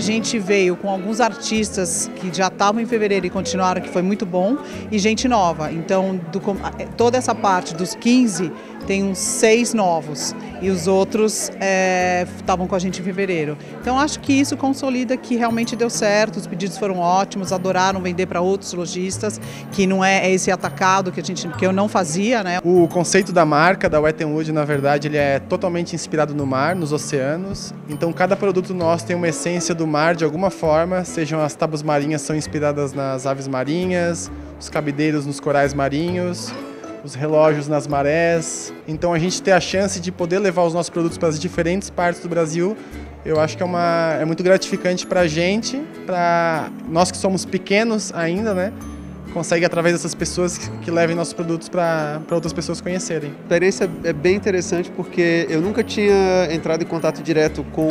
gente veio com alguns artistas que já estavam em fevereiro e continuaram, que foi muito bom, e gente nova. Então, toda essa parte dos 15, tem uns 6 novos e os outros estavam com a gente em fevereiro. Então acho que isso consolida que realmente deu certo, os pedidos foram ótimos, adoraram vender para outros lojistas, que não é esse atacado que eu não fazia, né? O conceito da marca, da Wet n Wood, na verdade, ele é totalmente inspirado no mar, nos oceanos. Então cada produto nosso tem uma essência do mar de alguma forma, sejam as tábuas marinhas são inspiradas nas aves marinhas, os cabideiros nos corais marinhos, os relógios nas marés. Então a gente ter a chance de poder levar os nossos produtos para as diferentes partes do Brasil, eu acho que é muito gratificante para a gente, para nós que somos pequenos ainda, né? Consegue através dessas pessoas que levem nossos produtos para outras pessoas conhecerem. A experiência é bem interessante porque eu nunca tinha entrado em contato direto com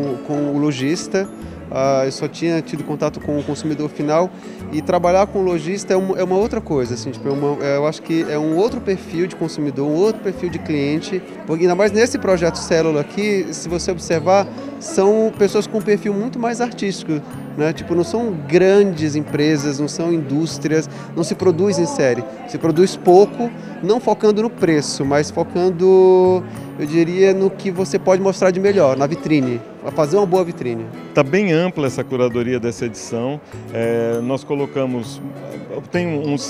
o lojista. Eu só tinha tido contato com o consumidor final, e trabalhar com o lojista é uma outra coisa, assim, tipo, eu acho que é um outro perfil de consumidor, um outro perfil de cliente, porque ainda mais nesse projeto Célula aqui, se você observar, são pessoas com um perfil muito mais artístico, né? Tipo, não são grandes empresas, não são indústrias, não se produz em série, se produz pouco, não focando no preço, mas focando, eu diria, no que você pode mostrar de melhor, na vitrine, a fazer uma boa vitrine. Está bem ampla essa curadoria dessa edição. Nós colocamos, tem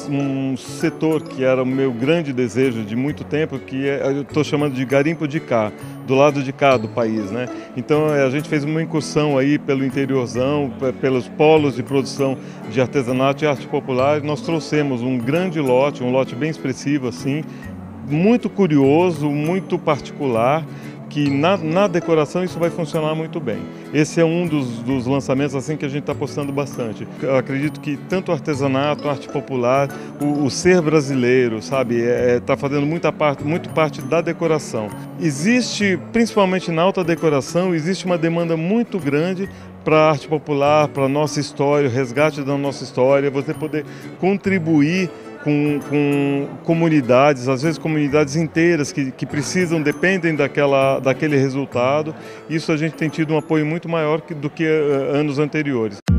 um setor que era o meu grande desejo de muito tempo, que eu estou chamando de garimpo de cá, do lado de cá do país, né? Então a gente fez uma incursão aí pelo interiorzão, pelos polos de produção de artesanato e arte popular. Nós trouxemos um grande lote, um lote bem expressivo assim, muito curioso, muito particular, que na decoração isso vai funcionar muito bem. Esse é um dos lançamentos assim que a gente está apostando bastante. Eu acredito que tanto o artesanato, a arte popular, o ser brasileiro, sabe, está fazendo muito parte da decoração. Existe, principalmente na alta decoração, existe uma demanda muito grande para a arte popular, para a nossa história, o resgate da nossa história, você poder contribuir com comunidades, às vezes comunidades inteiras que dependem daquele resultado. Isso a gente tem tido um apoio muito maior do que anos anteriores.